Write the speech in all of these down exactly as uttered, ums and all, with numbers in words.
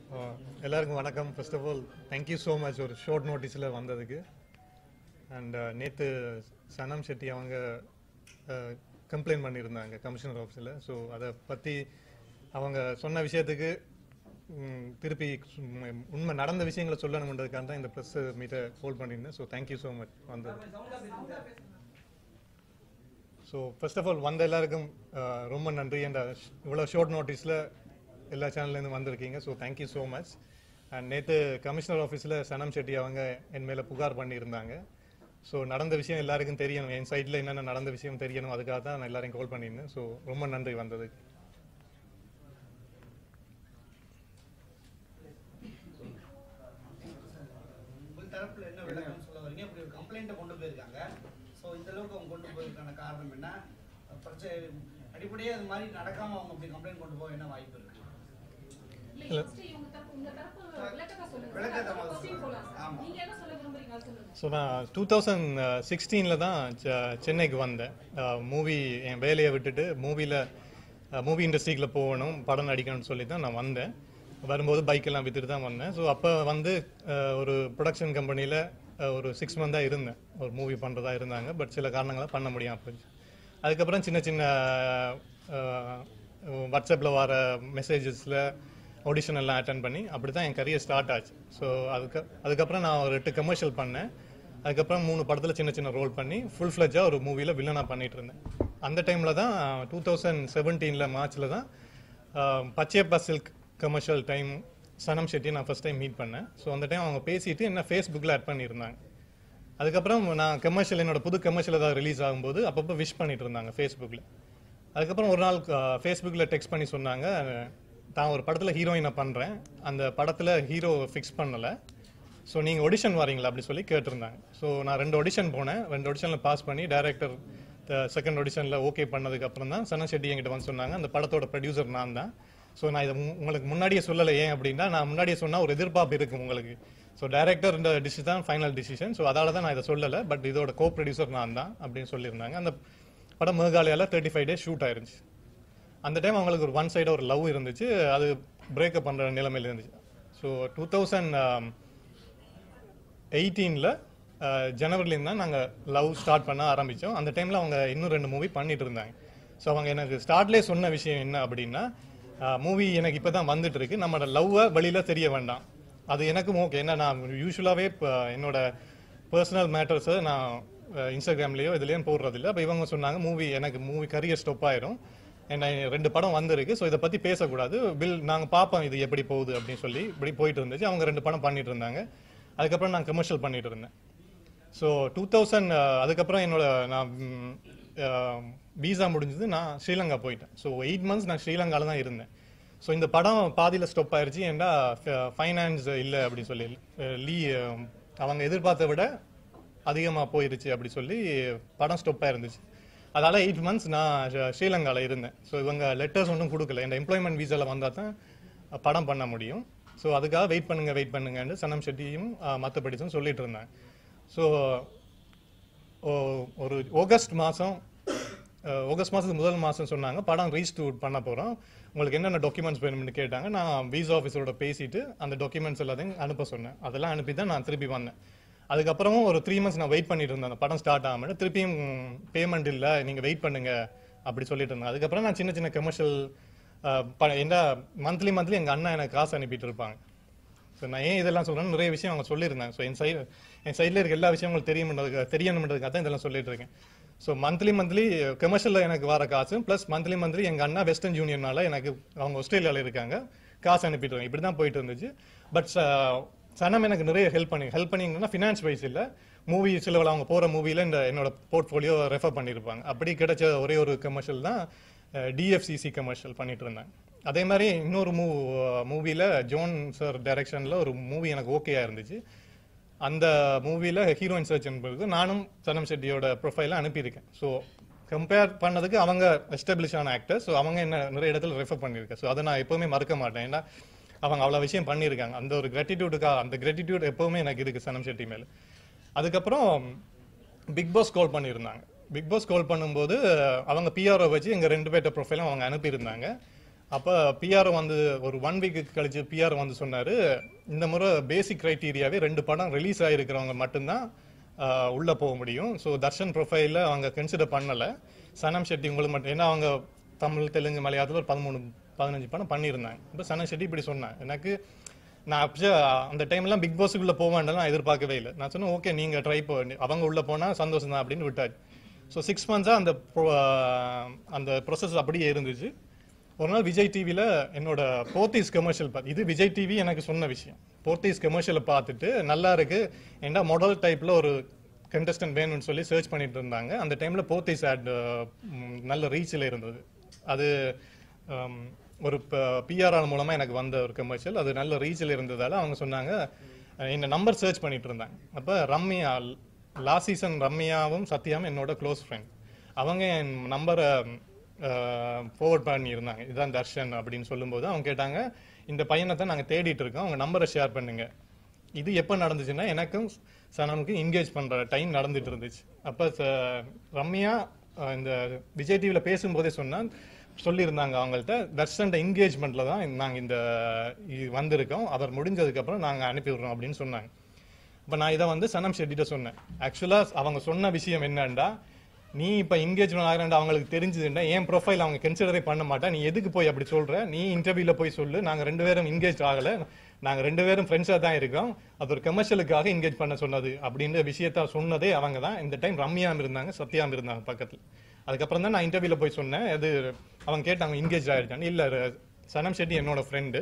எல்லாருக்கும் வணக்கம். First of all thank you so much ஒரு ஷார்ட் நோட்டீஸில் வந்ததுக்கு. அண்ட் நேற்று சனம் ஷெட்டி அவங்க கம்ப்ளைண்ட் பண்ணியிருந்தாங்க கமிஷனர் ஆஃபீஸில். ஸோ அதை பற்றி அவங்க சொன்ன விஷயத்துக்கு திருப்பி உண்மை நடந்த விஷயங்களை சொல்லணுன்றதுக்காக தான் இந்த ப்ரெஸ் மீட்டை ஹோல்ட் பண்ணியிருந்தேன். ஸோ தேங்க்யூ ஸோ மச் வந்தது. ஸோ ஃபர்ஸ்ட் ஆஃப் ஆல் வந்த எல்லாருக்கும் ரொம்ப நன்றி. அண்ட் இவ்வளோ ஷார்ட் நோட்டீஸில் எல்லா சேனல்லேருந்து வந்திருக்கீங்க. So thank you so much. And நேற்று கமிஷனர் ஆஃபீஸில் சனம் ஷெட்டி அவங்க என் மேலே புகார் பண்ணியிருந்தாங்க. ஸோ நடந்த விஷயம் எல்லாருக்கும் தெரியணும், என் சைடில் என்னென்ன நடந்த விஷயம் தெரியணும், அதுக்காக தான் நான் எல்லாரையும் கால் பண்ணியிருந்தேன். ஸோ ரொம்ப நன்றி வந்ததுக்கு. தரப்புல என்ன விளக்கம் சொல்ல வரீங்க? இப்படி ஒரு கம்ப்ளைண்ட்டை கொண்டு போயிருக்காங்க. ஸோ இந்த அளவுக்கு அவங்க கொண்டு போயிருக்கான காரணம் என்ன? பிரச்சனை அடிப்படையே அது மாதிரி நடக்காம அவங்க அப்படி கம்ப்ளைண்ட் கொண்டு போக என்ன வாய்ப்பு இருக்கு? ஸோ நான் டூ தௌசண்ட் சிக்ஸ்டீனில் தான் சென்னைக்கு வந்தேன். மூவி என் வேலையை விட்டுட்டு மூவியில் மூவி இண்டஸ்ட்ரிக்கில் போகணும், படம் நடிக்கணும்னு சொல்லி தான் நான் வந்தேன். வரும்போது பைக்கெல்லாம் விற்றுட்டு தான் வந்தேன். ஸோ அப்போ வந்து ஒரு ப்ரொடக்ஷன் கம்பெனியில் ஒரு சிக்ஸ் மந்தாக இருந்தேன். ஒரு மூவி பண்ணுறதா இருந்தாங்க, பட் சில காரணங்களாக பண்ண முடியாமல் போச்சு. அதுக்கப்புறம் சின்ன சின்ன வாட்ஸ்அப்பில் வர மெசேஜஸில் ஆடிஷன் எல்லாம் அட்டன் பண்ணி அப்படி தான் என் கரியர் ஸ்டார்ட் ஆச்சு. ஸோ அதுக்கு அதுக்கப்புறம் நான் ஒரு எட்டு கமர்ஷியல் பண்ணேன். அதுக்கப்புறம் மூணு படத்தில் சின்ன சின்ன ரோல் பண்ணி ஃபுல் ஃப்ளெஜாக ஒரு மூவியில் வில்லனாக பண்ணிகிட்டு இருந்தேன். அந்த டைமில் தான் டூ தௌசண்ட் செவன்டீனில் மார்ச்சில் தான் Pachaiyappa silk commercial time Sanam Shetty நான் ஃபஸ்ட் டைம் மீட் பண்ணேன். ஸோ அந்த டைம் அவங்க பேசிட்டு என்ன ஃபேஸ்புக்கில் ஆட் பண்ணியிருந்தாங்க. அதுக்கப்புறம் நான் கமர்ஷியல் என்னோட புது கமர்ஷியல் ஏதாவது ரிலீஸ் ஆகும்போது அப்பப்போ விஷ் பண்ணிட்டு இருந்தாங்க ஃபேஸ்புக்கில். அதுக்கப்புறம் ஒரு நாள் ஃபேஸ்புக்கில் டெக்ஸ்ட் பண்ணி சொன்னாங்க, நான் ஒரு படத்தில் ஹீரோயினை பண்ணுறேன், அந்த படத்தில் ஹீரோ ஃபிக்ஸ் பண்ணலை, ஸோ நீங்கள் ஆடிஷன் வரீங்களா அப்படி சொல்லி கேட்டிருந்தாங்க. ஸோ நான் ரெண்டு ஆடிஷன் போனேன். ரெண்டு ஆடிஷனில் பாஸ் பண்ணி டைரக்டர் செகண்ட் ஆடிஷனில் ஓகே பண்ணதுக்கப்புறம் தான் சனம் ஷெட்டி என்கிட்ட வந்து சொன்னாங்க, அந்த படத்தோட ப்ரொடியூசர் நான் தான். ஸோ நான் இதை உங்களுக்கு முன்னாடியே சொல்லலை. ஏன் அப்படின்னா, நான் முன்னாடியே சொன்னால் ஒரு எதிர்பார்ப்பு இருக்கும் உங்களுக்கு. ஸோ டைரக்டர் இந்த டிசிஷன் தான் ஃபைனல் டிசிஷன். ஸோ அதால தான் நான் இதை சொல்லலை, பட் இதோட கோ ப்ரொடியூசர் நான் தான் அப்படின்னு சொல்லியிருந்தாங்க. அந்த படம் மேகாலயாவில் தேர்ட்டி ஃபைவ் டேஸ் ஷூட் ஆயிருந்துச்சு. அந்த டைம் அவங்களுக்கு ஒரு ஒன் சைடாக ஒரு லவ் இருந்துச்சு, அது பிரேக்கப் பண்ணுற நிலைமையில் இருந்துச்சு. ஸோ டூ தௌசண்ட் எயிட்டீனில் ஜனவரிலேருந்து தான் நாங்கள் லவ் ஸ்டார்ட் பண்ண ஆரம்பித்தோம். அந்த டைமில் அவங்க இன்னும் ரெண்டு மூவி பண்ணிட்டு இருந்தாங்க. ஸோ அவங்க எனக்கு ஸ்டார்ட்லேயே சொன்ன விஷயம் என்ன அப்படின்னா, மூவி எனக்கு இப்போ தான் வந்துட்டு இருக்கு, நம்மளோட லவ்வை வெளியில் தெரிய வேண்டாம். அது எனக்கும் ஓகே. ஏன்னா நான் யூஸ்வலாகவே இப்போ என்னோட பர்சனல் மேட்டர்ஸை நான் இன்ஸ்டாகிராம்லேயோ இதுலேயும் போடுறதில்லை. அப்போ இவங்க சொன்னாங்க, மூவி எனக்கு மூவி கரியர் ஸ்டாப் ஆயிரும், என்ன ரெண்டு படம் வந்திருக்கு, ஸோ இதை பற்றி பேசக்கூடாது, பில் நாங்கள் பார்ப்போம் இது எப்படி போகுது அப்படின்னு சொல்லி இப்படி போயிட்டு இருந்துச்சு. அவங்க ரெண்டு படம் பண்ணிட்டு இருந்தாங்க. அதுக்கப்புறம் நான் கமர்ஷியல் பண்ணிட்டு இருந்தேன். ஸோ டூ தௌசண்ட் அதுக்கப்புறம் என்னோட நான் வீசா முடிஞ்சது, நான் ஸ்ரீலங்கா போயிட்டேன். ஸோ எயிட் மந்த்ஸ் நான் ஸ்ரீலங்காவில் தான் இருந்தேன். ஸோ இந்த படம் பாதியில் ஸ்டாப் ஆயிடுச்சு. ஏன்னா ஃபைனான்ஸ் இல்லை அப்படின்னு சொல்லி, லீ அவங்க எதிர்பார்த்த விட அதிகமாக போயிருச்சு அப்படி சொல்லி படம் ஸ்டாப் ஆயிருந்துச்சு. அதனால் எயிட் மந்த்ஸ் நான் ஸ்ரீலங்காவில் இருந்தேன். ஸோ இவங்க லெட்டர்ஸ் ஒன்றும் கொடுக்கல. இந்த எம்ப்ளாய்மெண்ட் வீசாவில் வந்தால் தான் படம் பண்ண முடியும். ஸோ அதுக்காக வெயிட் பண்ணுங்க வெயிட் பண்ணுங்கன்னு சனம் ஷெட்டியும் மற்றபடிச்சும் சொல்லிட்டு இருந்தாங்க. ஸோ ஒரு ஆகஸ்ட் மாதம் ஆகஸ்ட் மாதத்துக்கு முதல் மாதம் சொன்னாங்க, படம் ரீஸ்டூட் பண்ண போகிறோம், உங்களுக்கு என்னென்ன டாக்குமெண்ட்ஸ் வேணும்னு கேட்டாங்க. நான் வீசா ஆஃபீஸரோட பேசிட்டு அந்த டாக்குமெண்ட்ஸ் எல்லாத்தையும் அனுப்ப சொன்னேன். அதெல்லாம் அனுப்பி தான் நான் திருப்பி வந்தேன். அதுக்கப்புறமும் ஒரு த்ரீ மந்த்ஸ் நான் வெயிட் பண்ணிட்டு இருந்தேன். அந்த படம் ஸ்டார்ட் ஆகாமல் திருப்பியும் பேமெண்ட் இல்லை, நீங்கள் வெயிட் பண்ணுங்க அப்படி சொல்லிட்டு இருந்தேன். அதுக்கப்புறம் நான் சின்ன சின்ன கமர்ஷியல் என்ன மந்த்லி மந்த்லி எங்கள் அண்ணா எனக்கு காசு அனுப்பிட்டு இருப்பாங்க. ஸோ நான் ஏன் இதெல்லாம் சொல்கிறேன்னு நிறைய விஷயம் அவங்க சொல்லியிருந்தாங்க. ஸோ என் சைடு என் சைடில் இருக்க எல்லா விஷயம் உங்களுக்கு தெரியணுன்றதுக்காக தெரியணுன்றதுக்காக தான் இதெல்லாம் சொல்லிட்டு இருக்கேன். ஸோ மந்த்லி மந்த்லி கமர்ஷியலில் எனக்கு வர காசு ப்ளஸ் மந்த்லி மந்த்லி எங்கள் அண்ணா வெஸ்டர்ன் யூனியனால எனக்கு, அவங்க ஆஸ்திரேலியாவில் இருக்காங்க, காசு அனுப்பிட்டு இருக்காங்க. இப்படி தான் போயிட்டு இருந்துச்சு. பட் சனம் எனக்கு நிறைய ஹெல்ப் பண்ணி ஹெல்ப் பண்ணிங்கன்னா ஃபினான்ஸ் வைஸ் இல்லை, மூவி சிலவில் அவங்க போகிற மூவியில் இந்த என்னோட போர்ட்ஃபோலியோ ரெஃபர் பண்ணியிருப்பாங்க. அப்படி கிடைச்ச ஒரே ஒரு கமர்ஷியல் தான் டிஎஃப்சிசி கமர்ஷியல் பண்ணிட்டு இருந்தேன். அதே மாதிரி இன்னொரு மூ மூவியில் ஜோன் சார் டைரக்ஷனில் ஒரு மூவி எனக்கு ஓகேயா இருந்துச்சு. அந்த மூவியில் ஹீரோயின் சர்ச் என்பது நானும் சனம் ஷெட்டியோட ப்ரொஃபைலை அனுப்பியிருக்கேன். ஸோ கம்பேர் பண்ணதுக்கு அவங்க எஸ்டாப்ளிஷ் ஆன ஆக்டர். ஸோ அவங்க என்ன நிறைய இடத்துல ரெஃபர் பண்ணியிருக்கேன். ஸோ அதை நான் எப்போவுமே மறக்க மாட்டேன். ஏன்னா அவங்க அவ்வளோ விஷயம் பண்ணியிருக்காங்க. அந்த ஒரு கிராட்டிடியூடுக்காக அந்த கிராட்டிடியூட் எப்போவுமே எனக்கு இருக்குது சனம் ஷெட்டி மேலே. அதுக்கப்புறம் பிக் பாஸ் கால் பண்ணியிருந்தாங்க. பிக் பாஸ் கால் பண்ணும்போது அவங்க பிஆர்ஓ வச்சு எங்கள் ரெண்டு பேர்ட்ட ப்ரொஃபைலும் அவங்க அனுப்பியிருந்தாங்க. அப்போ பிஆர் வந்து ஒரு ஒன் வீக்கு கழிச்சு பிஆர் வந்து சொன்னாரு, இந்த முறை பேசிக் கிரைட்டீரியாவே ரெண்டு படம் ரிலீஸ் ஆகிருக்கிறவங்க மட்டும்தான் ஆஹ், உள்ள போக முடியும். ஸோ தர்ஷன் ப்ரொஃபைலில் அவங்க கன்சிடர் பண்ணலை. சனம் ஷெட்டி உங்களுக்கு மட்டும், ஏன்னா அவங்க தமிழ் தெலுங்கு மலையாளத்தில் ஒரு பதிமூணு பதினஞ்சு படம் பண்ணியிருந்தாங்க. இப்போ சனம் ஷெட்டி இப்படி சொன்னேன். எனக்கு நான் அப்போ அந்த டைம்லாம் பிக் பாஸுக்குள்ளே போவேன்லாம் நான் எதிர்பார்க்கவே இல்லை. நான் சொன்னேன் ஓகே நீங்கள் ட்ரை பண்ணி அவங்க உள்ளே போனால் சந்தோஷம் தான் அப்படின்னு விட்டாச்சு. ஸோ சிக்ஸ் மந்த்ஸாக அந்த pro- அந்த ப்ரொசஸ் அப்படியே இருந்துச்சு. ஒரு நாள் விஜய் டிவியில் என்னோட போர்த்தீஸ் கமர்ஷியல் பார்த்து, இது விஜய் டிவி எனக்கு சொன்ன விஷயம், போர்த்தீஸ் கமர்ஷியலை பார்த்துட்டு நல்லா இருக்கு ஏன்னா மாடல் டைப்பில் ஒரு கண்டஸ்டன்ட் வேணும்னு சொல்லி சர்ச் பண்ணிட்டு இருந்தாங்க. அந்த டைமில் போர்த்தீஸ் ஆட் நல்ல ரீச்சில் இருந்தது. அது ஹம், ஒரு பிஆர்ஆர் மூலமாக எனக்கு வந்த ஒரு கமர்ஷியல், அது நல்ல ரீச்சில் இருந்ததால் அவங்க சொன்னாங்க இந்த நம்பர் சர்ச் பண்ணிட்டு இருந்தாங்க. அப்போ ரம்யா லாஸ்ட் சீசன் ரம்யாவும் சத்யாவும் என்னோட க்ளோஸ் ஃப்ரெண்ட், அவங்க என் நம்பரை ஃபார்வர்ட் பண்ணியிருந்தாங்க, இதுதான் தர்ஷன் அப்படின்னு சொல்லும்போது அவங்க கேட்டாங்க இந்த பையனை தான் நாங்கள் தேடிட்டு இருக்கோம், அவங்க நம்பரை ஷேர் பண்ணுங்க. இது எப்போ நடந்துச்சுன்னா எனக்கும் சனமுக்கும் என்கேஜ் பண்ணுற டைம் நடந்துட்டு இருந்துச்சு. அப்போ ரம்யா அஹ், இந்த விஜய் டிவியில் பேசும்போதே சொன்னால் சொல்லியிருந்தாங்க அவங்கள்ட்ட, தர்ஷன் என்கேஜ்மெண்ட்ல தான் நாங்கள் இந்த இது வந்திருக்கோம், அவர் முடிஞ்சதுக்கப்புறம் நாங்கள் அனுப்பி விடுறோம் அப்படின்னு சொன்னாங்க. இப்போ நான் இதை வந்து சனம் ஷெட்டிட்ட சொன்னேன். ஆக்சுவலாக அவங்க சொன்ன விஷயம் என்னன்னா, நீ இப்போ என்கேஜ்மெண்ட் ஆகிறேன்டா அவங்களுக்கு தெரிஞ்சதுன்னா என் ப்ரொஃபைல் அவங்க கன்சிடரே பண்ண மாட்டேன், நீ எதுக்கு போய் அப்படி சொல்ற, நீ இன்டர்வியூவில் போய் சொல்லு நாங்கள் ரெண்டு பேரும் என்கேஜ் ஆகலை, நாங்கள் ரெண்டு பேரும் ஃப்ரெண்ட்ஸாக தான் இருக்கோம், அது ஒரு கமர்ஷியலுக்காக என்கேஜ் பண்ண சொன்னது அப்படின்ற விஷயத்த சொன்னதே அவங்க தான். இந்த டைம் ரம்யாம் இருந்தாங்க சத்யாம் இருந்தாங்க பக்கத்தில். அதுக்கப்புறம் தான் நான் இன்டர்வியூவில் போய் சொன்னேன். அது அவங்க கேட்டாங்க என்கேஜ் ஆகிருக்கான்னு. இல்லை சனம் ஷெட்டி என்னோட ஃப்ரெண்டு,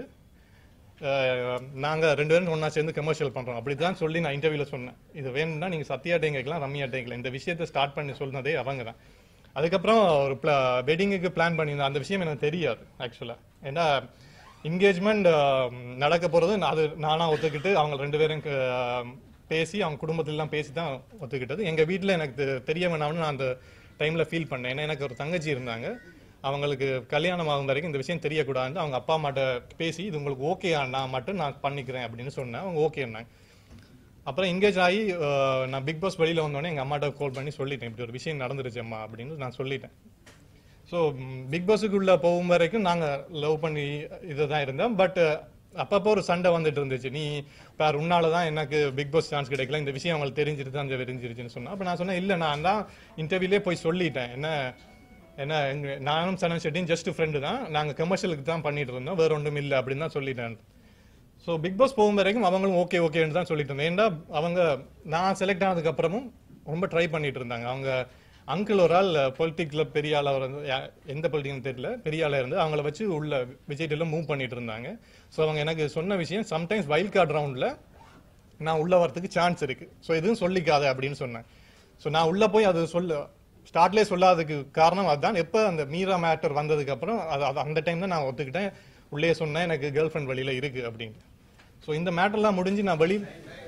நாங்கள் ரெண்டு பேரும் ஒன்றா சேர்ந்து கமர்ஷியல் பண்ணுறோம் அப்படி தான் சொல்லி நான் இன்டர்வியூவில் சொன்னேன். இது வேணும்னா நீங்கள் சத்யாட்டையும் கேட்கலாம் ரம்யாட்டையும் கேட்கலாம், இந்த விஷயத்தை ஸ்டார்ட் பண்ணி சொன்னதே அவங்க தான். அதுக்கப்புறம் ஒரு பிளா வெட்டிங்குக்கு பிளான் பண்ணியிருந்தேன், அந்த விஷயம் எனக்கு தெரியாது ஆக்சுவலாக. ஏன்னா என்கேஜ்மெண்ட் நடக்க போகிறது அது நானாக ஒத்துக்கிட்டு அவங்க ரெண்டு பேரும் க- பேசி அவங்க குடும்பத்திலலாம் பேசி தான் ஒத்துக்கிட்டது. எங்கள் வீட்டில் எனக்கு தெ- தெரிய வேணாம்னு நான் அந்த டைமில் ஃபீல் பண்ணேன். ஏன்னா எனக்கு ஒரு தங்கச்சி இருந்தாங்க, அவங்களுக்கு கல்யாணம் ஆகும் வரைக்கும் இந்த விஷயம் தெரியக்கூடாதுன்னு அவங்க அப்பா அம்மாட்ட பேசி இது உங்களுக்கு ஓகே ஆனா மட்டும் நான் பண்ணிக்கிறேன் அப்படின்னு சொன்னேன். அவங்க ஓகேன்னாங்க. அப்புறம் எங்கேஜ் ஆகி அஹ், நான் பிக் பாஸ் வெளியில் வந்தோடனே எங்கள் அம்மாட்ட கால் பண்ணி சொல்லிட்டேன், இப்படி ஒரு விஷயம் நடந்துருச்சு அம்மா அப்படின்னு நான் சொல்லிட்டேன். ஸோ பிக் பாஸுக்குள்ளே போகும் வரைக்கும் நாங்கள் லவ் பண்ணி இதை தான் இருந்தோம். பட் அப்பப்போ ஒரு சண்டை வந்துட்டு இருந்துச்சு, நீ பேர் உன்னால தான் எனக்கு பிக் பாஸ் சான்ஸ் கிடைக்கல, இந்த விஷயம் அவங்களுக்கு தெரிஞ்சிட்டு தான் தெரிஞ்சிருச்சுன்னு சொன்னேன். அப்போ நான் சொன்னேன் இல்லை நான் தான் இன்டர்வியூலே போய் சொல்லிட்டேன், என்ன ஏன்னா எங்க நானும் சனம் ஷெட்டியும் ஜஸ்ட் ஃப்ரெண்டு தான், நாங்கள் கமர்ஷியலுக்கு தான் பண்ணிட்டு இருந்தோம், வேற ஒன்றும் இல்லை அப்படின்னு தான் சொல்லிட்டேன். ஸோ பிக் பாஸ் போகும் வரைக்கும் அவங்களும் ஓகே ஓகேன்னு தான் சொல்லிட்டு இருந்தேன். ஏன்னா அவங்க நான் செலக்ட் ஆனதுக்கு அப்புறமும் ரொம்ப ட்ரை பண்ணிட்டு இருந்தாங்க. அவங்க அங்கிள் ஒரு ஆள் பொலிட்டிக்ல பெரிய ஆள், அவர் வந்து யா- எந்த பொலிட்டிக்னு தெரியல, பெரிய ஆளாக இருந்து அவங்கள வச்சு உள்ள விஜய் டிவியில் மூவ் பண்ணிட்டு இருந்தாங்க. ஸோ அவங்க எனக்கு சொன்ன விஷயம், சம்டைம்ஸ் வைல்ட் கார்டு ரவுண்டில் நான் உள்ள வரதுக்கு சான்ஸ் இருக்கு, ஸோ எதுவும் சொல்லிக்காத அப்படின்னு சொன்னேன். ஸோ நான் உள்ள போய் அது சொல்ல ஸ்டார்ட்லேயே சொல்லாததுக்கு காரணம் அதுதான். எப்போ அந்த மீரா மேட்டர் வந்ததுக்கு அப்புறம் அது அது அந்த டைம் தான் நான் ஒத்துக்கிட்டேன், உள்ளே சொன்னேன் எனக்கு கேர்ள் ஃப்ரெண்ட் வெளியில இருக்கு அப்படின்னு. ஸோ இந்த மேட்டர்லாம் முடிஞ்சு நான் வெளி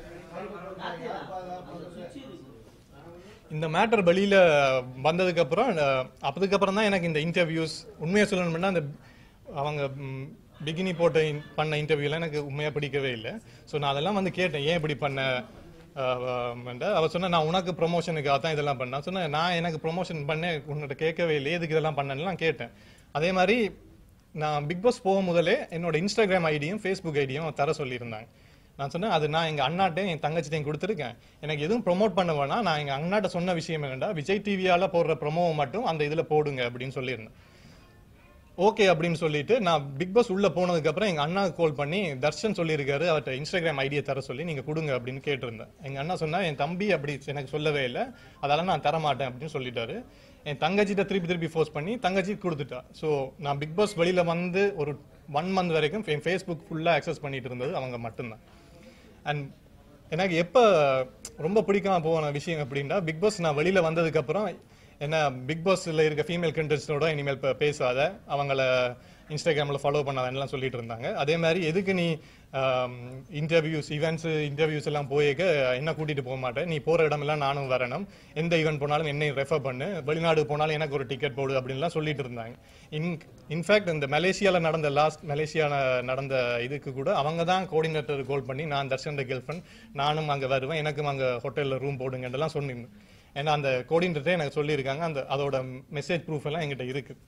இந்த மேட்டர் வெளியில வந்ததுக்கு அப்புறம் அஹ், அப்பதுக்கப்புறம் தான் எனக்கு இந்த இன்டர்வியூஸ் உண்மையை சொல்லணும்னா அந்த அவங்க பிகினி போட்ட in- பண்ண இன்டர்வியூலாம் எனக்கு உண்மையாக பிடிக்கவே இல்லை. ஸோ நான் அதெல்லாம் வந்து கேட்டேன், ஏன் இப்படி பண்ண அஹ், அஹ், அவ சொன்ன நான் உனக்கு ப்ரொமோஷனுக்காக தான் இதெல்லாம் பண்ணேன் சொன்னேன். நான் எனக்கு ப்ரொமோஷன் பண்ணேன் உன்கிட்ட கேட்கவே இல்லை, எதுக்கு இதெல்லாம் பண்ணேன்னு நான் கேட்டேன். அதே மாதிரி நான் பிக் பாஸ் போகும் முதலே என்னோட இன்ஸ்டாகிராம் ஐடியும் ஃபேஸ்புக் ஐடியும் தர சொல்லியிருந்தாங்க. நான் சொன்னேன் அது நான் எங்கள் அண்ணாட்டையும் என் தங்கச்சிட்டையும் கொடுத்துருக்கேன், எனக்கு எதுவும் ப்ரொமோட் பண்ண வேணாம், நான் எங்கள் அண்ணாட்ட சொன்ன விஷயம் என்னென்னா விஜய் டிவியால் போடுற ப்ரொமோவை மட்டும் அந்த இதில் போடுங்க அப்படின்னு சொல்லியிருந்தேன். ஓகே அப்படின்னு சொல்லிட்டு நான் பிக் பாஸ் உள்ள போனதுக்கு அப்புறம் எங்க அண்ணா கால் பண்ணி தர்ஷன் சொல்லியிருக்காரு அவர்கிட்ட இன்ஸ்டாகிராம் ஐடியை தர சொல்லி நீங்க கொடுங்க அப்படின்னு கேட்டிருந்தேன். எங்க அண்ணா சொன்னா என் தம்பி அப்படி எனக்கு சொல்லவே இல்லை, அதெல்லாம் நான் தர மாட்டேன் அப்படின்னு சொல்லிட்டாரு. என் தங்கச்சிட்ட திருப்பி திருப்பி ஃபோர்ஸ் பண்ணி தங்கச்சி கொடுத்துட்டா. ஸோ நான் பிக் பாஸ் வெளியில வந்து ஒரு ஒன் மந்த் வரைக்கும் என் ஃபேஸ்புக் ஃபுல்லா அக்சஸ் பண்ணிட்டு இருந்தது அவங்க மட்டும்தான். அண்ட் எனக்கு எப்போ ரொம்ப பிடிக்காம போன விஷயம் அப்படின்னா பிக் பாஸ் நான் வெளியில வந்ததுக்கு அப்புறம் என்ன பிக் பாஸ்ல இருக்க ஃபீமேல் கண்டஸ்டோட இனிமேல் இப்போ பேசாத, அவங்கள இன்ஸ்டாகிராமில் ஃபாலோ பண்ணாதன்னுலாம் சொல்லிட்டு இருந்தாங்க. அதே மாதிரி எதுக்கு நீ இன்டர்வியூஸ் ஈவெண்ட்ஸ் இன்டர்வியூஸ் எல்லாம் போயிருக்க என்ன கூட்டிட்டு போக மாட்டேன், நீ போகிற இடமெல்லாம் நானும் வரணும், எந்த ஈவெண்ட் போனாலும் என்னை ரெஃபர் பண்ணு, வெளிநாடு போனாலும் எனக்கு ஒரு டிக்கெட் போடு அப்படின்லாம் சொல்லிட்டு இருந்தாங்க. இன் இன்ஃபேக்ட் இந்த மலேசியாவில் நடந்த லாஸ்ட் மலேசியாவில் நடந்த இதுக்கு கூட அவங்க தான் கோஆர்டினேட்டர் கால் பண்ணி நான் தர்ஷன் கேர்ள் ஃப்ரெண்ட் நானும் அங்கே வருவேன், எனக்கும் அங்கே ஹோட்டலில் ரூம் போடுங்கன்றலாம் சொன்னிருந்தேன். ஏன்னா அந்த கோஆர்டினேட்டரே எனக்கு சொல்லியிருக்காங்க, அந்த அதோட மெசேஜ் ப்ரூஃப் எல்லாம் எங்கிட்ட இருக்கு.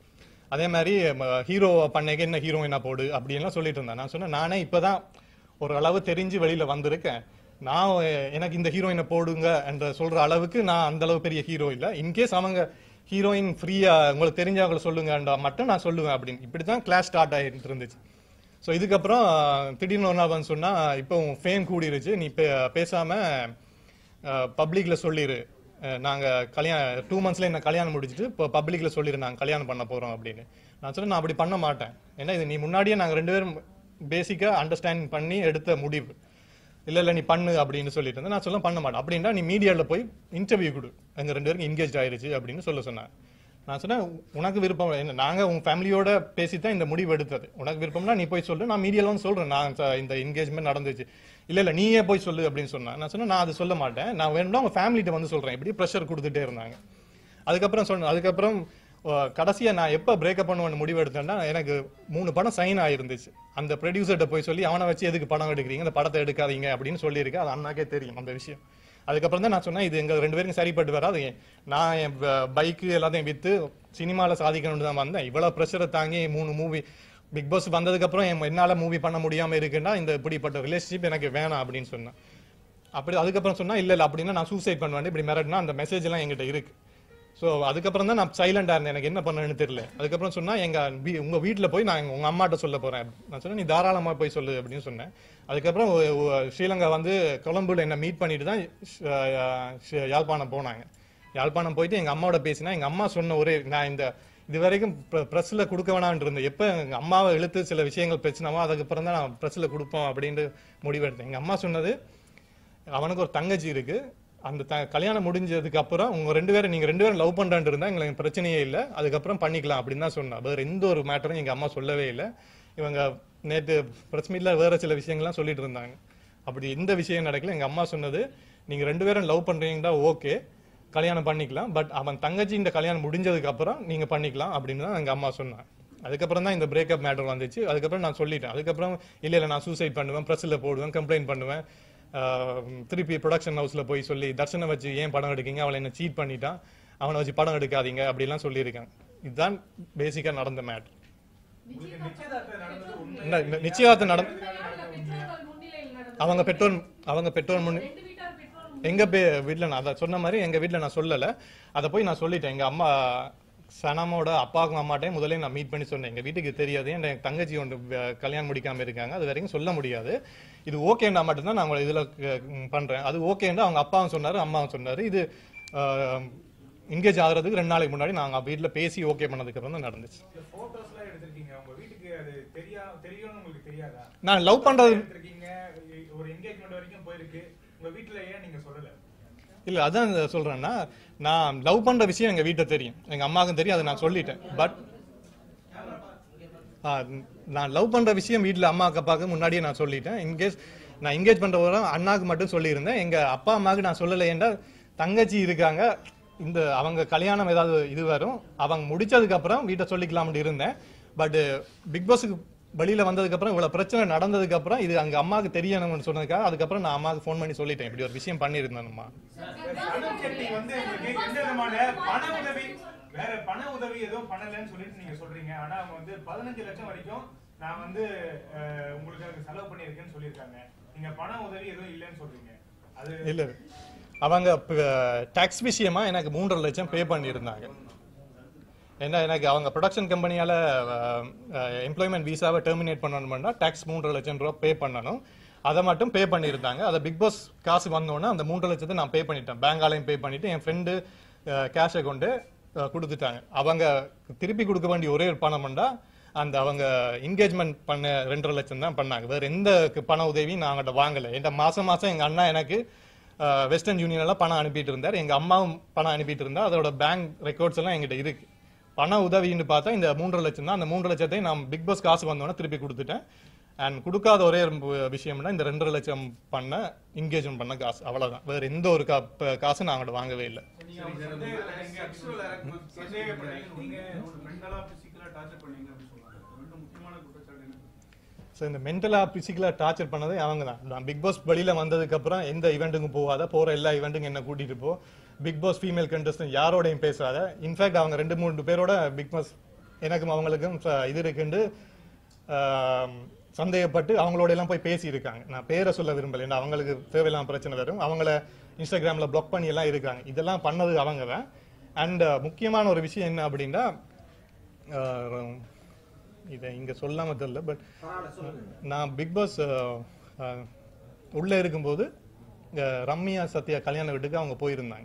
அதே மாதிரி ஹீரோ பண்ணைக்கு என்ன ஹீரோயினா போடு அப்படின்லாம் சொல்லிட்டு இருந்தேன். நான் சொன்னேன் நானே இப்பதான் ஒரு அளவு தெரிஞ்சு வெளியில வந்திருக்கேன், நான் எனக்கு இந்த ஹீரோயினை போடுங்க என்ற சொல்ற அளவுக்கு நான் அந்த அளவு பெரிய ஹீரோ இல்லை. இன்கேஸ் அவங்க ஹீரோயின் ஃப்ரீயா உங்களுக்கு தெரிஞ்சவங்களை சொல்லுங்கன்றா மட்டும் நான் சொல்லுவேன் அப்படின்னு. இப்படிதான் கிளாஸ் ஸ்டார்ட் ஆகிட்டு இருந்துச்சு. ஸோ இதுக்கப்புறம் திடீர்னு ஒரு நாள் வந்து சொன்னா இப்போ ஃபேம் கூடிருச்சு, நீ பேசாம பப்ளிக்ல சொல்லிடு, நாங்க கல்யாணம் டூ மந்த்ஸ்ல என்ன கல்யாணம் முடிச்சுட்டு இப்போ பப்ளிக்ல சொல்லிடு நாங்க கல்யாணம் பண்ண போறோம் அப்படின்னு. நான் சொன்னேன் நான் அப்படி பண்ண மாட்டேன், ஏன்னா இது நீ முன்னாடியே நாங்க ரெண்டு பேரும் பேசிக்கா அண்டர்ஸ்டாண்ட் பண்ணி எடுத்த முடிவு, இல்ல இல்ல நீ பண்ணு அப்படின்னு சொல்லிட்டு இருந்தேன். நான் சொல்ல பண்ண மாட்டேன், அப்படின்னா நீ மீடியாவில் போய் இன்டர்வியூ கொடு, எங்க ரெண்டு பேருக்கு என்கேஜ் ஆயிருச்சு அப்படின்னு சொல்ல சொன்னேன். நான் சொன்னேன் உனக்கு விருப்பம் என்ன, நாங்க உங்க ஃபேமிலியோட பேசித்தான் இந்த முடிவு எடுத்தது, உனக்கு விருப்பம்னா நீ போய் சொல்லு, நான் மீடியால வந்து சொல்றேன் நான் இந்த என்கேஜ்மெண்ட் நடந்துச்சு, இல்ல இல்ல நீயே போய் சொல்லு அப்படின்னு சொன்னேன். நான் சொன்னேன் நான் அது சொல்ல மாட்டேன், நான் வேணும்னா உங்க ஃபேமிலிட்ட வந்து சொல்றேன். இப்படி ப்ரெஷர் கொடுத்துட்டே இருந்தாங்க. அதுக்கப்புறம் சொன்னேன், அதுக்கப்புறம் கடைசியா நான் எப்ப பிரேக்கப் பண்ணுவேன்னு முடிவு எடுத்தேன்னா எனக்கு மூணு படம் சைன் ஆயிருந்துச்சு. அந்த ப்ரொடியூசர்கிட்ட போய் சொல்லி அவனை வச்சு எதுக்கு படம் எடுக்கிறீங்க, அந்த படத்தை எடுக்காதீங்க அப்படின்னு சொல்லியிருக்கேன். அது அண்ணாக்கே தெரியும் அந்த விஷயம். அதுக்கப்புறம் தான் நான் சொன்னேன் இது எங்க ரெண்டு பேருக்கும் சரிப்பட்டு வராது, நான் என் பைக்கு எல்லாத்தையும் வித்து சினிமால சாதிக்கணும்னு தான் வந்தேன், இவ்வளவு ப்ரெஷரை தாங்கி மூணு மூவி பிக் பாஸ் வந்ததுக்கு அப்புறம் என்னால மூவி பண்ண முடியாம இருக்குன்னா இந்த இப்படிப்பட்ட ரிலேஷன்ஷிப் எனக்கு வேணாம் அப்படின்னு சொன்னேன். அப்படி அதுக்கப்புறம் சொன்னா இல்ல இல்ல அப்படின்னா நான் சூசைட் பண்ணுவேன் இப்படி மிரட்டினா அந்த மெசேஜ் எல்லாம் எங்கிட்ட இருக்கு. ஸோ அதுக்கப்புறம் தான் நான் சைலண்டா இருந்தேன், எனக்கு என்ன பண்ணணும்னு தெரியல. அதுக்கப்புறம் சொன்னா எங்க உங்க வீட்டுல போய் நான் உங்க அம்மாட்ட சொல்ல போறேன். நான் சொன்னேன் நீ தாராளமா போய் சொல்லு அப்படின்னு சொன்னேன். அதுக்கப்புறம் ஸ்ரீலங்கா வந்து கொலம்புல என்ன மீட் பண்ணிட்டு தான் யாழ்ப்பாணம் போனாங்க. யாழ்ப்பாணம் போயிட்டு எங்க அம்மாவோட பேசினா எங்க அம்மா சொன்ன ஒரே, நான் இந்த இது வரைக்கும் பிரஸ்ல கொடுக்க வேணாம்னு இருந்தேன், எப்ப எங்க அம்மாவை இழுத்து சில விஷயங்கள் பிரச்சனவோ அதுக்கப்புறம் தான் நான் பிரஸ்ல கொடுப்போம் அப்படின்ட்டு முடிவெடுத்தேன். எங்க அம்மா சொன்னது அவனுக்கு ஒரு தங்கச்சி இருக்கு, அந்த கல்யாணம் முடிஞ்சதுக்கு அப்புறம் உங்க ரெண்டு பேரும் நீங்க ரெண்டு பேரும் லவ் பண்றான்னு இருந்தா எங்களுக்கு பிரச்சனையே இல்லை, அதுக்கப்புறம் பண்ணிக்கலாம் அப்படின்னு தான் சொன்னா. வேற எந்த ஒரு மேட்டரும் எங்க அம்மா சொல்லவே இல்லை. இவங்க நேற்று பிரஸ் மீட்ல வேற சில விஷயங்கள்லாம் சொல்லிட்டு இருந்தாங்க, அப்படி எந்த விஷயம் நடக்கல. எங்க அம்மா சொன்னது நீங்க ரெண்டு பேரும் லவ் பண்றீங்கன்னா ஓகே கல்யாணம் பண்ணிக்கலாம், பட் அவன் தங்கச்சி இந்த கல்யாணம் முடிஞ்சதுக்கு அப்புறம் நீங்க பண்ணிக்கலாம் அப்படின்னு தான் எங்க அம்மா சொன்னாங்க. அதுக்கப்புறம் தான் இந்த பிரேக்கப் மேட்டர் வந்துச்சு. அதுக்கப்புறம் நான் சொல்லிட்டேன். அதுக்கப்புறம் இல்ல இல்ல நான் சூசைட் பண்ணுவேன், பிரஸ்ல போடுவேன், கம்ப்ளைண்ட் பண்ணுவேன், திருப்பி ப்ரொடக்ஷன் ஹவுஸ்ல போய் சொல்லி தர்ஷனை வச்சு ஏன் படம் எடுக்கீங்க, அவளை என்ன சீட் பண்ணிட்டான், அவனை வச்சு படம் எடுக்காதீங்க அப்படிலாம் சொல்லியிருக்காங்க. இதுதான் பேசிக்கா நடந்த மேட்டர். நிச்சயதார்த்தம் நடந்த அவங்க பெற்றோர் அவங்க பெற்றோர் முன்னே எங்க வீட்டுல நான் அதை சொன்ன மாதிரி எங்க வீட்டுல நான் சொல்லல, அதை போய் நான் சொல்லிட்டேன். எங்க அம்மா சனமோட அப்பாவுக்கும் அம்மாட்டையும் முதலே நான் மீட் பண்ணி சொன்னேன், எங்க வீட்டுக்கு தெரியாது, என் தங்கச்சி ஒன்று கல்யாணம் முடிக்காம இருக்காங்க, அது வரைக்கும் சொல்ல முடியாது, இது ஓகேண்டா மட்டும்தான் நான் உங்களை இதுல பண்றேன். அது ஓகேண்டா அவங்க அப்பாவும் சொன்னாரு அம்மாவும் சொன்னாரு. இது என்கேஜ் ஆகுறதுக்கு ரெண்டு நாளைக்கு முன்னாடி நாங்க வீட்டுல பேசி ஓகே பண்ணதுக்கு அப்புறம் தான் நடந்துச்சு. நான் லவ் பண்றது இல்ல, அதான் சொல்றேன்னா நான் லவ் பண்ற விஷயம் எங்க வீட்டுல தெரியும், எங்க அம்மாவுக்கும் தெரியும், அதை நான் சொல்லிட்டேன். பட் நான் லவ் பண்ற விஷயம் வீட்டுல அம்மாவுக்கு அப்பாவுக்கு முன்னாடியே நான் சொல்லிட்டேன். இன்கேஸ் நான் என்கேஜ் பண்ற ஒரு அண்ணாக்கு மட்டும் சொல்லியிருந்தேன், எங்க அப்பா அம்மாவுக்கு நான் சொல்லலை. ஏன்டா தங்கச்சி இருக்காங்க, இந்த அவங்க கல்யாணம் ஏதாவது இது வரும், அவங்க முடிச்சதுக்கு அப்புறம் வீட்டை சொல்லிக்கலாம்னு இருந்தேன். பட் பிக் பாஸுக்கு வெளியில வந்ததுக்கு அப்புறம் இவ்வளவு பிரச்சனை நடந்ததுக்கு அப்புறம் இது அங்க அம்மாவுக்கு தெரியணும்னு சொன்னதுக்காக அதுக்கப்புறம் நான் அம்மாவுக்கு ஃபோன் பண்ணி சொல்லிட்டேன், இப்படி ஒரு விஷயம் பண்ணிருந்தேன்மா. வேற பண உதவி எதுவும் பண்ணலன்னு சொல்லிட்டு நீங்க சொல்றீங்க, ஆனா அவங்க வந்து பதினஞ்சு லட்சம் வரைக்கும் நான் வந்து உங்களுக்கு செலவு பண்ணிருக்கேன்னு சொல்லியிருக்காங்க, நீங்க பண உதவி எதுவும் இல்லைன்னு சொல்றீங்க. அது இல்ல, அவங்க டாக்ஸ் விஷயமா எனக்கு மூன்றரை லட்சம் பே பண்ணியிருந்தாங்க. ஏன்னா எனக்கு அவங்க ப்ரொடக்ஷன் கம்பெனியால எம்ப்ளாய்மெண்ட் விசாவை டெர்மினேட் பண்ணணும்னா டாக்ஸ் மூன்றரை லட்சம் ரூபா பே பண்ணணும், அதை மட்டும் பே பண்ணியிருந்தாங்க. அதை பிக் பாஸ் காசு வந்தோடனே அந்த மூன்றரை லட்சத்தை நான் பே பண்ணிட்டேன், பேங்காலையும் பே பண்ணிட்டு என் ஃப்ரெண்டு கேஷை கொண்டு கொடுத்துட்டாங்க. அவங்க திருப்பி கொடுக்க வேண்டிய ஒரே ஒரு பணம்டா அந்த அவங்க என்கேஜ்மெண்ட் பண்ண ரெண்டரை லட்சம் தான் பண்ணாங்க, வேற எந்த பண உதவியும் நான் அவங்கள்ட்ட வாங்கலை. என் மாசம் மாசம் எங்க அண்ணா எனக்கு வெஸ்டர்ன் யூனியன்ல பணம் அனுப்பிட்டு இருந்தார், எங்க அம்மாவும் பணம் அனுப்பிட்டு இருந்தா, அதோட பேங்க் ரெக்கார்ட்ஸ் எல்லாம் எங்கிட்ட இருக்கு. பண உதவின்னு பார்த்தா இந்த மூன்றரை லட்சம் தான். அந்த மூன்றரை லட்சத்தையும் நான் பிக் பாஸ் காசு வந்தோடனே திருப்பி கொடுத்துட்டேன். அண்ட் கொடுக்காத ஒரே விஷயம்னா இந்த ரெண்டரை லட்சம் பண்ண என்கேஜ்மெண்ட் பண்ண காசு, அவ்வளவுதான். வேற எந்த ஒரு காசு நான் அவங்கள்ட்ட வாங்கவே இல்லை. இந்த மென்டலா பிசிக்கலா டார்ச்சர் பண்ணதே அவங்க தான். நான் பிக் பாஸ் வெளியில வந்ததுக்கு அப்புறம் எந்த ஈவெண்ட்டுக்கும் போகாத, போற எல்லா ஈவெண்ட்டுக்கும் என்ன கூட்டிட்டு போ, பிக் பாஸ் ஃபீமேல் கண்டஸ்டன்ட் யாரோடையும் பேசாத. இன்ஃபேக்ட் அவங்க ரெண்டு மூணு பேரோட பிக் பாஸ் எனக்கும் அவங்களுக்கும் ச- இது இருக்குண்டு ஆம், சந்தேகப்பட்டு அவங்களோட எல்லாம் போய் பேசி இருக்காங்க. நான் பேரை சொல்ல விரும்பல, ஏன்னா அவங்களுக்கு தேவையில்லாம பிரச்சனை வரும். அவங்கள இன்ஸ்டாகிராம்ல பிளாக் பண்ணி எல்லாம் இருக்காங்க. இதெல்லாம் பண்ணது அவங்க தான். அண்ட் முக்கியமான ஒரு விஷயம் என்ன அப்படின்னா, ஆஹ், இதை இங்க சொல்லாம தெரியல, பட் நான் பிக் பாஸ் உள்ள இருக்கும்போது இங்க ரம்யா சத்யா கல்யாண வீட்டுக்கு அவங்க போயிருந்தாங்க.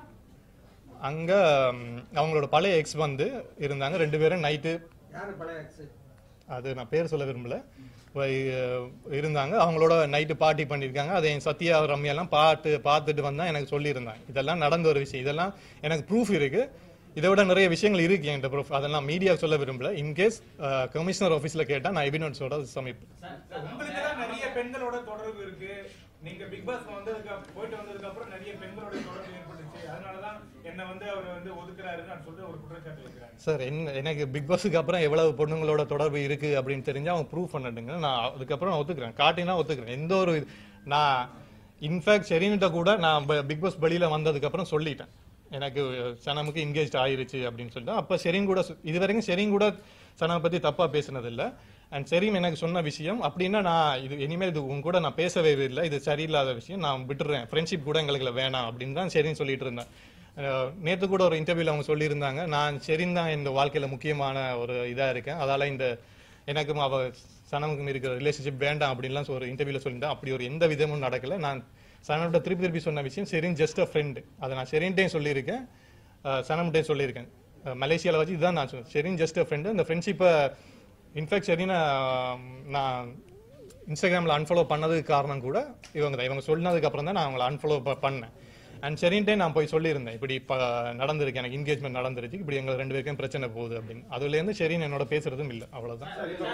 அங்க ம், அவங்களோட பழைய எக்ஸ் வந்து இருந்தாங்க. ரெண்டு பேரும் நைட்டு, யாரு பழைய எக்ஸ்? அது நான் பேர் சொல்ல விரும்பல, வை- இருந்தாங்க. அவங்களோட நைட்டு பார்ட்டி பண்ணியிருக்காங்க. அதை என் சத்யா ரம்யாலாம் பாட்டு பார்த்துட்டு வந்தா எனக்கு சொல்லியிருந்தாங்க. இதெல்லாம் நடந்த ஒரு விஷயம். இதெல்லாம் எனக்கு ப்ரூஃப் இருக்கு. இதை விட நிறைய விஷயங்கள் இருக்கு என்கிட்ட ப்ரூஃப். அதெல்லாம் மீடியா சொல்ல விரும்பல. இன்கேஸ் கமிஷனர் ஆஃபீஸ்ல கேட்டா நான் எவிடன்ஸோட சமைப்பேன். உங்களுக்கு தான் நிறைய பெண்களோட தொடர்பு இருக்கு. நீங்க பிக் பாஸ் வந்ததுக்கு அப்~ போயிட்டு வந்ததுக்கு அப்புறம் நிறைய பெண்களோட தொடர்பு ஏற்பட்டுச்சு. அதனாலதான் என்ன வந்து அவர் வந்து ஒதுக்குறாருன்னு சொல்லிட்டு ஒரு குற்றச்சாட்டு வைக்கிறாங்க. சார், என்ன எனக்கு பிக் பாஸுக்கு அப்புறம் எவ்வளவு பொண்ணுங்களோட தொடர்பு இருக்கு அப்படின்னு தெரிஞ்சா அவங்க ப்ரூவ் பண்ணட்டுங்க. நான் அதுக்கப்புறம் நான் ஒத்துக்கிறேன், காட்டினா ஒத்துக்கிறேன். எந்த ஒரு இது- நான் இன்ஃபேக்ட் ஷெரீன்கிட்ட கூட நான் பிக் பாஸ் வெளியில வந்ததுக்கு அப்புறம் சொல்லிட்டேன், எனக்கு சனமுக்கு என்கேஜ் ஆயிருச்சு அப்படின்னு சொல்லிட்டு. அப்ப ஷெரீன் கூட சொ- இது வரைக்கும் ஷெரீன் கூட சனா பத்தி தப்பா பேசினது இல்ல. அண்ட் ஷெரீன் எனக்கு சொன்ன விஷயம் அப்படின்னா, நான் இது இனிமேல் இது உங்க கூட நான் பேசவே இல்லை, இது சரியில்லாத விஷயம், நான் விட்டுறேன், ஃப்ரெண்ட்ஷிப் கூட எங்களுக்கு வேணாம் அப்படின்னு தான் ஷெரீன் சொல்லிட்டு இருந்தேன். அஹ் நேத்து கூட ஒரு இன்டர்வியூல அவங்க சொல்லியிருந்தாங்க, நான் ஷெரீன் தான் இந்த வாழ்க்கையில முக்கியமான ஒரு இதா இருக்கேன், அதால இந்த எனக்கும் அவ சனமுக்கும் இருக்கிற ரிலேஷன்ஷிப் வேண்டாம் அப்படின்லாம் ஒரு இன்டர்வியூல சொல்லியிருந்தேன். அப்படி ஒரு எந்த விதமும் நடக்கல. நான் சனம்கிட்ட திருப்பி திருப்பி சொன்ன விஷயம், ஷெரீன் ஜஸ்ட் அ ஃப்ரெண்டு. அதை நான் ஷெரீன்ட்டையும் சொல்லியிருக்கேன், சனம்கிட்டையும் சொல்லியிருக்கேன். அஹ் மலேசியால வச்சு இதுதான் நான் சொன்னேன், ஷெரீன் ஜஸ்ட் அ ஃப்ரெண்டு. இந்த ஃப்ரெண்ட்ஷிப்பை இன்ஃபேக்ட் ஷெரீனை நான் இன்ஸ்டாகிராமில் அன்ஃபாலோ பண்ணதுக்கு காரணம் கூட இவங்க தான். இவங்க சொன்னதுக்கு அப்புறம் தான் நான் அவங்களை அன்ஃபாலோ பண்ணேன். அண்ட் ஷெரீன்ட்டே நான் போய் சொல்லியிருந்தேன், இப்படி இப்போ நடந்திருக்கு, எனக்கு என்கேஜ்மெண்ட் நடந்துருச்சு, இப்படி எங்க ரெண்டு பேருக்கும் பிரச்சனை போகுது அப்படின்னு. அதுலேருந்து ஷெரீன் என்னோட பேசுறதும் இல்லை, அவ்வளோதான்.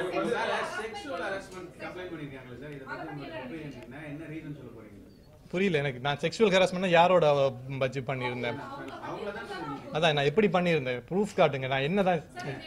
புரியல எனக்கு. நான் செக்ஷுவல் ஹராஸ்மெண்ட் யாரோட வச்சு பண்ணியிருந்தேன்? அதான் நான் எப்படி பண்ணியிருந்தேன், ப்ரூஃப் காட்டுங்க. நான் என்னதான்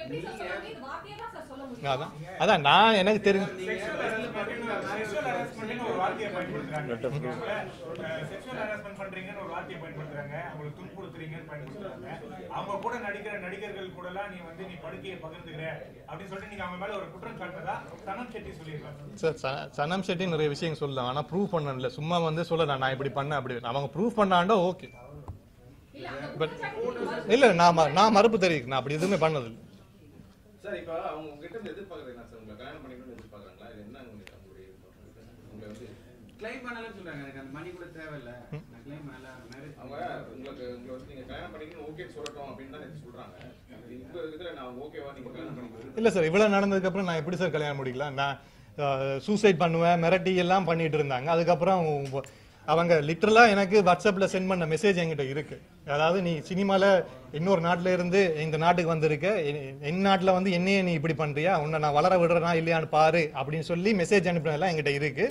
அதான் அதான் நான் எனக்கு தெரிஞ்சு செக்ஷுவல் ஹராஸ்மென்ட்னு ஒரு வார்த்தையை பயன்படுத்துறாங்க. செக்ஷுவல் ஹராஸ்மென்ட் பண்றீங்கன்னு ஒரு வார்த்தையை பயன்படுத்துறாங்க. அவங்களுக்கு துன்புறுத்துறீங்கன்னு பயன்படுத்துறாங்க. அவங்க கூட நடிக்கிற நடிகர்கள் கூட எல்லாம் நீ வந்து நீ படுக்கையை பகிர்ந்துக்கிற அப்படின்னு சொல்லிட்டு நீங்க அவங்க மேல ஒரு குற்றம் சாட்டுறதா சனம் செட்டி சொல்லியிருக்காங்க. சார். ச- சனம் செட்டி நிறைய விஷயம் சொல்லலாம், ஆனா ப்ரூவ் பண்ணல. சும்மா வந்து சொல்லலாம் நான் இப்படி பண்ணேன் அப்படி. அவங்க ப்ரூவ் பண்ணாண்டா ஓகே, பட் இல்ல நான் ம- நான் மறுப்பு தெரிவிக்கிறேன், நான் அப்படி எதுவுமே பண்ணது இல்லை. சார், இப்ப அவங்க உங்ககிட்ட இருந்து எதிர்பார்க்கறது என்ன சார்? உங்களை கல்யாணம் பண்ணிக்கணும்னு எதிர்பார்க்கறாங்களா? இது என்ன உங்களுக்கு அவங்களுடைய எதிர்பார்ப்பு? உங்களை வந்து கிளைம் பண்ணலன்னு சொல்றாங்க. எனக்கு அந்த மணி கூட தேவையில்ல, நான் கிளைம் பண்ணல. மேரேஜ் அவங்க உங்களுக்கு உங்களை வந்து நீங்க கல்யாணம் பண்ணிக்கணும் ஓகே சொல்லட்டும் அப்படின்னு தான் சொல்றாங்க. இப்போ இதுல நான் ஓகேவா நீங்க கல்யாணம் பண்ணிக்கணும்? இல்ல சார், இவ்வளவு நடந்ததுக்கு அப்புறம் நான் எப்படி சார் கல்யாணம் முடிக்கலாம்? நான் சூசைட் பண்ணுவேன், மிரட்டி எல்லாம் பண்ணிட்டு இருந்தாங்க. அதுக்கப்புறம் அவங்க லிட்டரலா எனக்கு வாட்ஸ்அப்ல சென்ட் பண்ண மெசேஜ் என்கிட்ட இருக்கு. அதாவது நீ சினிமால இன்னொரு நாட்டுல இருந்து இந்த நாட்டுக்கு வந்திருக்க, என்- என் நாட்டுல வந்து என்னையே நீ இப்படி பண்றியா, உன்னை நான் வளர விடுறேனா இல்லையான்னு பாரு அப்படின்னு சொல்லி மெசேஜ் அனுப்பினதெல்லாம் என்கிட்ட இருக்கு.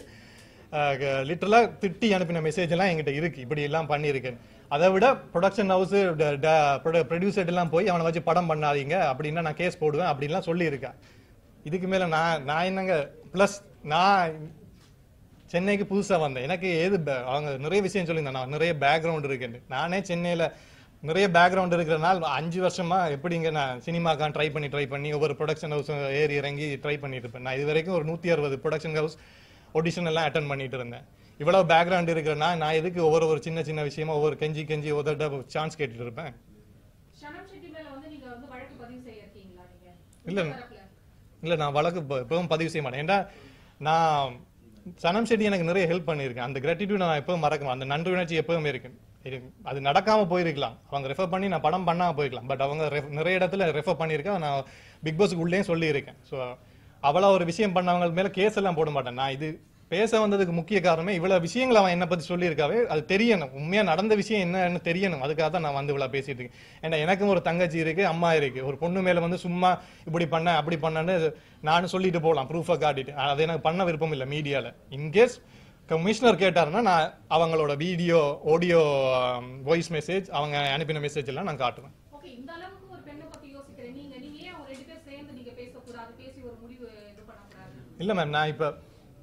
லிட்டரலா திட்டி அனுப்பின மெசேஜ் எல்லாம் என்கிட்ட இருக்கு, இப்படி எல்லாம் பண்ணியிருக்கேன். அதை விட ப்ரொடக்ஷன் ஹவுஸ் ப்ரொடியூசர் எல்லாம் போய் அவனை வச்சு படம் பண்ணாதீங்க அப்படின்னா நான் கேஸ் போடுவேன் அப்படின்லாம் சொல்லி இருக்கேன். இதுக்கு மேல நான் நான் என்னங்க, பிளஸ் நான் சென்னைக்கு புதுசா வந்தேன், எனக்கு ஏது பே- அவங்க நிறைய விஷயம் சொல்லியிருந்தேன், நான் நிறைய பேக்ரவுண்ட் இருக்குன்னு. நானே சென்னையில நிறைய பேக்ரவுண்ட் இருக்கிறனால அஞ்சு வருஷமா எப்படிங்க நான் சினிமாக்கான் ட்ரை பண்ணி ட்ரை பண்ணி ஒவ்வொரு ப்ரொடக்ஷன் ஹவுஸ் ஏறி இறங்கி ட்ரை பண்ணிட்டு இருப்பேன். நான் இது வரைக்கும் ஒரு நூத்தி அறுபது ப்ரொடக்ஷன் ஹவுஸ் ஆடிஷன் எல்லாம் அட்டன் பண்ணிட்டு இருந்தேன். இவ்வளவு பேக்ரவுண்ட் இருக்கிறனா நான் எதுக்கு ஒவ்வொரு ஒரு சின்ன சின்ன விஷயமா ஒவ்வொரு கெஞ்சி கெஞ்சி ஒவ்வொரு சான்ஸ் கேட்டுட்டு இருப்பேன்? சனம் செட்டி மேல வந்து நீங்க வந்து வழக்கு பதிவு செய்ய இருக்கீங்களா நீங்க? இல்ல. உங்க தரப்புல? இல்ல, நான் வழக்கு இப்ப- இப்பவும் பதிவு செய்ய மாட்டேன். ஏன்னா நான் சனம் செட்டி எனக்கு நிறைய ஹெல்ப் பண்ணியிருக்கேன். அந்த கிராட்டிடியூட் நான் எப்பவும் மறக்க மாட்டேன். அந்த நன்றி உணர்ச்சி எப்பவும் இருக்கு. இது- அது நடக்காம போயிருக்கலாம், அவங்க ரெஃபர் பண்ணி நான் படம் பண்ணாம போயிருக்கலாம், பட் அவங்க ref- நிறைய இடத்துல ரெஃபர் பண்ணியிருக்கேன். நான் பிக் பாஸ்க்கு உள்ளே சொல்லியிருக்கேன். ஸோ அவ்வளோ ஒரு விஷயம் பண்ணவங்க மேல கேஸ் எல்லாம் போட மாட்டேன். நான் இது பேச வந்ததுக்கு முக்கிய காரணமே இவ்வளவு விஷயங்கள் அவன் என்ன பத்தி சொல்லியிருக்காவே அது தெரியணும், உண்மையா நடந்த விஷயம் என்னன்னு தெரியணும். அதுக்காக தான் நான் வந்து இவ்வளவு பேசிட்டு இருக்கேன். ஏன்னா எனக்கும் ஒரு தங்கச்சி இருக்கு, அம்மா இருக்கு. ஒரு பொண்ணு மேல வந்து சும்மா இப்படி பண்ண அப்படி பண்ணன்னு நானும் சொல்லிட்டு போகலாம், ப்ரூஃபை காட்டிட்டு. அது எனக்கு பண்ண விருப்பம் இல்லை மீடியால. இன்கேஸ் கமிஷனர் கேட்டாருன்னா நான் அவங்களோட வீடியோ ஆடியோ வாய்ஸ் மெசேஜ் அவங்க அனுப்பின மெசேஜ் எல்லாம் நான் காட்டுவேன். ஓகே, இந்த அளவுக்கு ஒரு பெண்ணை பத்தி யோசிக்கிறேன் நீங்க. நீங்க ஏன் அவங்க ரெண்டு பேர் சேர்ந்து நீங்க பேசக்கூடாது, பேசி ஒரு முடிவு இது பண்ணக்கூடாது? இல்ல மேம், நான் இப்ப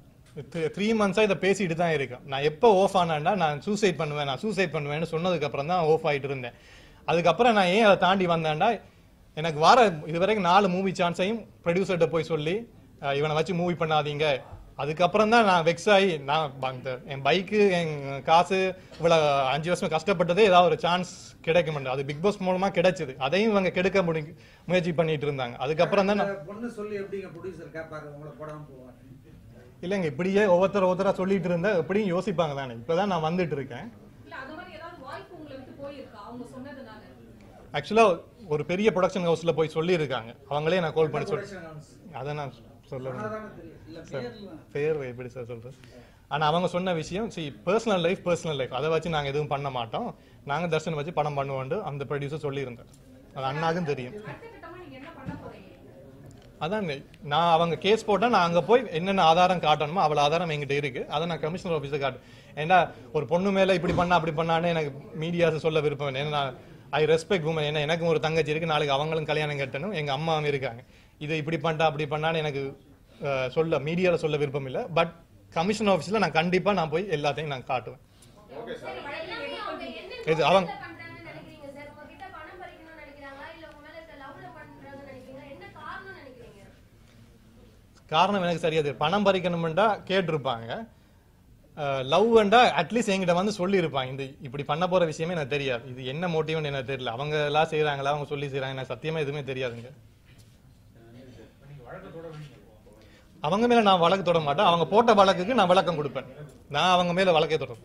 த்ரீ மந்த்ஸா இதை பேசிட்டு தான் இருக்கேன். நான் எப்போ ஆஃப் ஆனேன்னா நான் சூசைட் பண்ணுவேன் நான் சூசைட் பண்ணுவேன்னு சொன்னதுக்கு அப்புறம் தான் ஆஃப் ஆயிட்டு இருந்தேன். அதுக்கப்புறம் நான் ஏன் அதை தாண்டி வந்தேன்டா, எனக்கு வர இது வரைக்கும் நாலு மூவி சான்ஸையும் ப்ரொடியூசர்கிட்ட போய் சொல்லி அஹ், இவனை வச்சு மூவி பண்ணாதீங்க. அதுக்கப்புறம் தான் நான் வெக்ஸ் ஆகி நான் அந்த என் பைக்கு என் காசு இவ்வளோ அஞ்சு வருஷம் கஷ்டப்பட்டதே ஏதாவது ஒரு சான்ஸ் கிடைக்க மாட்டேன். அது பிக் பாஸ் மூலமா கிடைச்சது. அதையும் இவங்க கெடுக்க முடி முயற்சி பண்ணிட்டு இருந்தாங்க. அதுக்கப்புறம் தான் நான் பொண்ணு சொல்லி எப்படிங்க ப்ரொடியூசர் கேட்பாரு உங்களை போடாம போவாங்க? இல்லைங்க இப்படியே ஒவ்வொருத்தர் ஒவ்வொருத்தரா சொல்லிட்டு இருந்தா எப்படியும் யோசிப்பாங்க தானே. இப்பதான் நான் வந்துட்டு இருக்கேன். இல்ல அது மாதிரி ஏதாவது வாய்ப்பு உங்களை விட்டு போயிருக்கா அவங்க சொன்னதுனால? ஆக்சுவலா ஒரு பெரிய ப்ரொடக்ஷன் ஹவுஸ்ல போய் சொல்லி இருக்காங்க. அவங்களே நான் கால் பண்ணி சொல்லி அதை நான் சொல்ல சார் பேர் எப்படி சார் சொல்றேன். ஆனா அவங்க சொன்ன விஷயம் சி பர்சனல் லைஃப் பர்சனல் லைஃப் அதை வச்சு நாங்க எதுவும் பண்ண மாட்டோம், நாங்க தர்ஷன் வச்சு படம் பண்ணுவோம் அந்த ப்ரொடியூசர் சொல்லி இருந்தார். அது அண்ணாக்கும் தெரியும். அடுத்த கட்டமா நீங்க என்ன பண்ண போறீங்க? அதான் நான் அவங்க கேஸ் போட்டா நான் அங்க போய் என்னென்ன ஆதாரம் காட்டணுமோ அவ்வளவு ஆதாரம் எங்கிட்ட இருக்கு. அதை நான் கமிஷனர் ஆஃபீஸர் காட்டு. ஏன்னா ஒரு பொண்ணு மேல இப்படி பண்ணா அப்படி பண்ணான்னு எனக்கு மீடியாஸ் சொல்ல விருப்பம் இல்லை. ஏன்னா ஐ ரெஸ்பெக்ட் உமன். ஏன்னா எனக்கும் ஒரு தங்கச்சி இருக்கு, நாளைக்கு அவங்களும் கல்யாணம் கட்டணும், எங்க அம்மாவும் இருக்காங்க. இது இப்படி பண்ணா அப்படி பண்ணான்னு எனக்கு சொல்ல மீடியால சொல்ல விருப்பம் இல்லை. பட் கமிஷன் ஆஃபீஸ்ல நான் கண்டிப்பா நான் போய் எல்லாத்தையும் நான் காட்டுவேன். இது அவங்க காரணம் எனக்கு சரியா தெரியும். பணம் பறிக்கணும்டா கேட்டிருப்பாங்க, லவ் வேண்டா அட்லீஸ்ட் என்கிட்ட வந்து சொல்லி இருப்பாங்க. இந்த இப்படி பண்ண போற விஷயமே எனக்கு தெரியாது. இது என்ன மோட்டிவ்னு எனக்கு தெரியல. அவங்க எல்லாம் செய்யறாங்களா அவங்க சொல்லி செய்யறாங்க எனக்கு சத்தியமா எதுவுமே தெரியாதுங்க. அவங்க மேல நான் வழக்கு தொட மாட்டேன். அவங்க போட்ட வழக்குக்கு நான் விளக்கம் கொடுப்பேன். நான் அவங்க மேல வழக்கே தொடரும்.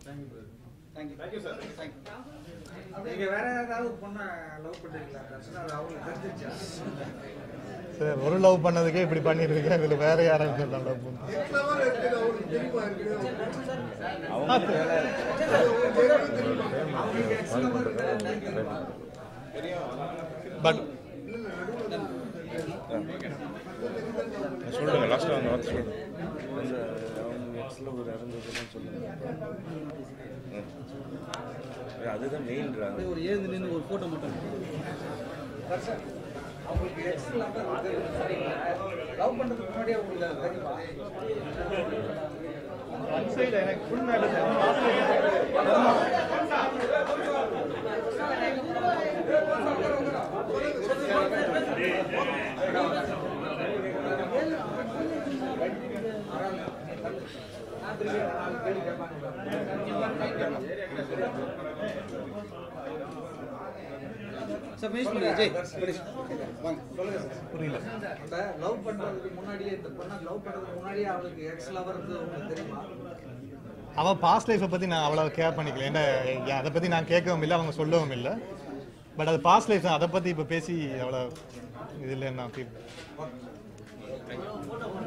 நீங்க வேற யாராவது பொண்ணை லவ் பண்றீங்களா? அவங்களுக்கு தெரிஞ்சிருச்சா? சார் ஒரு லவ் பண்ணதுக்கே இப்படி பண்ணிட்டு இருக்கேன், இதுல வேற யாராவது லவ் பண்ண பட் சொல்லுங்க லாஸ்ட் அந்த வார்த்தை சொல்லுங்க. அந்த அவங்க எக்ஸ்ல ஒரு இறந்ததுன்னு சொல்லுங்க. அதுதான் மெயின்றாங்க. ஒரு ஏழு நின்று ஒரு போட்டோ மட்டும் அவங்களுக்கு எக்ஸ் லவ் பண்றதுக்கு முன்னாடியே உங்களுக்கு தெரியுமா? எனக்கு ஃபுல் புரியல. லவ் பண்றதுக்கு முன்னாடியே இந்த பொண்ணை லவ் பண்றதுக்கு முன்னாடியே அவளுக்கு எக்ஸ் லவர் உங்களுக்கு தெரியுமா? அவ பாஸ்ட் லைஃப்பை பத்தி நான் அவ்வளவு கேர் பண்ணிக்கல. ஏன்னா அதை பத்தி நான் கேட்கவும் இல்லை, அவங்க சொல்லவும் இல்லை. பட் அது பாஸ்ட் லைஃப் அதை பத்தி இப்ப பேசி அவ்வளவு இது இல்லைன்னு நான் ஃபீல்